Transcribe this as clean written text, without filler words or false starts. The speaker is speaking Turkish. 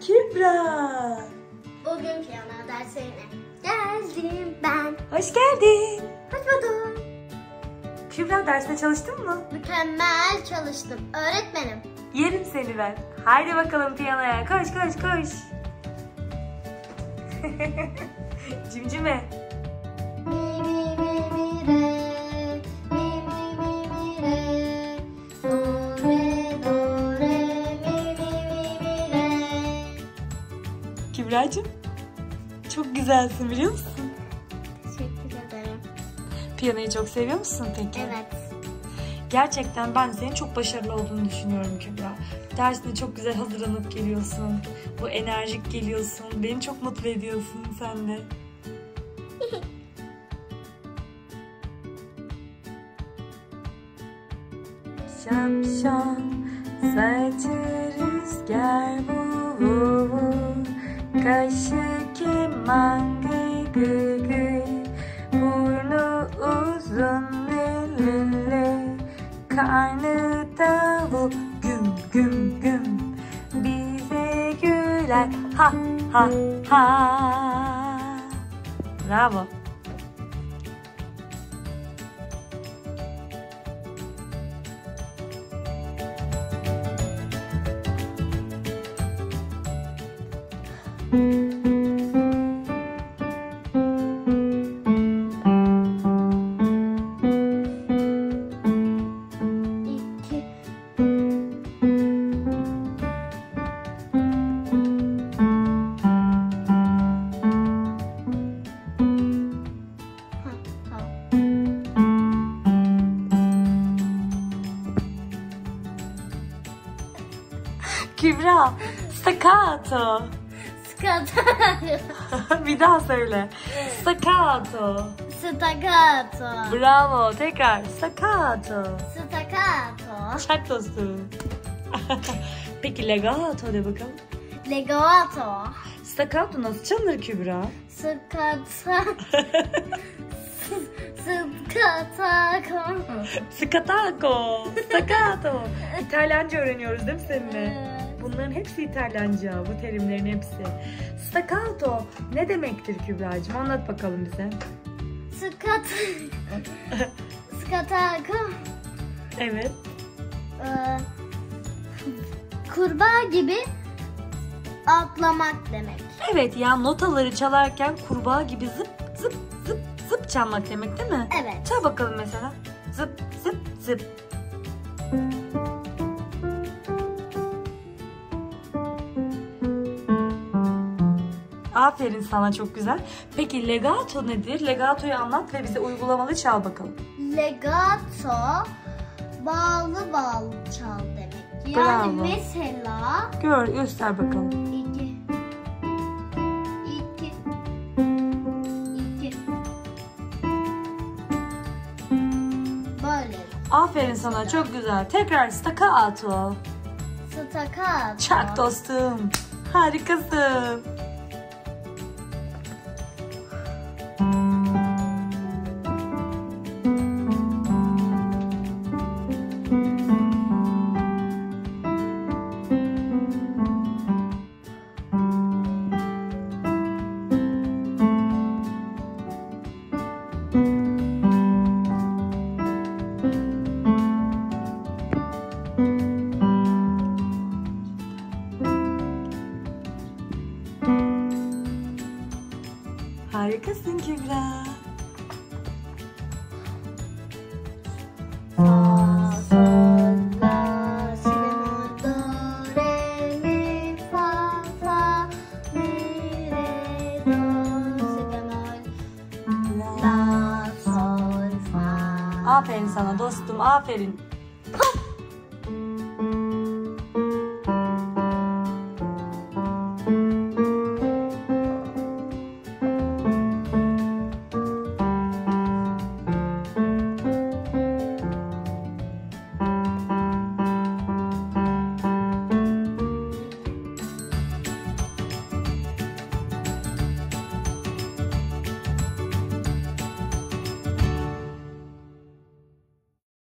Kübra. Bugün piyano dersine geldim ben. Hoş geldin. Hoş bulduk. Kübra, dersine çalıştın mı? Mükemmel çalıştım. Öğretmenim. Yerim seni ben. Haydi bakalım piyanoya. Koş koş koş. Cimcime. Mi mi mi mi re. Mi mi mi mi re. Do re mi mi mi re. Kübracığım, çok güzelsin biliyor musun? Teşekkür ederim. Piyanoyu çok seviyor musun peki? Evet. Gerçekten ben senin çok başarılı olduğunu düşünüyorum Kübra. Dersine çok güzel hazırlanıp geliyorsun. Bu enerjik geliyorsun. Beni çok mutlu ediyorsun sen de. Şapşal saçı rüzgar vu vu, kaşı keman gıy gıy gıy, burnu uzun lü lü, karnı tavuk güm güm güm, bize güler ha ha ha. Bravo. İki. Ha, tamam. Kübra, staccato. Staccato. Bir daha söyle. Staccato. Staccato. Bravo. Tekrar. Staccato. Staccato. Çak dostum. Peki legato de bakalım. Legato. Staccato nasıl çalınır Kübra? Staccato. Staccato. Scatacco. Staccato. İtalyanca öğreniyoruz değil mi seninle? Evet. Bunların hepsi İtalyanca. Bu terimlerin hepsi. Staccato ne demektir Kübra'cığım? Anlat bakalım bize. Staccato. Evet. Kurbağa gibi atlamak demek. Evet, yani notaları çalarken kurbağa gibi zıp zıp zıp zıp çalmak demek değil mi? Evet. Çal bakalım mesela. Zıp zıp zıp. Aferin sana, çok güzel. Peki legato nedir? Legatoyu anlat ve bize uygulamalı çal bakalım. Legato bağlı bağlı çal demek. Yani Bravo. mesela Göster bakalım. iki, iki, iki. Böyle. Aferin sana, çok güzel. Tekrar staccato. Staccato. Çak dostum. Harikasın. Harikasın Kübra. Fa, sol, la, si bemol, do, re, mi, fa, fa, mi, re, do, si bemol, la, sol, fa. Aferin sana dostum, aferin.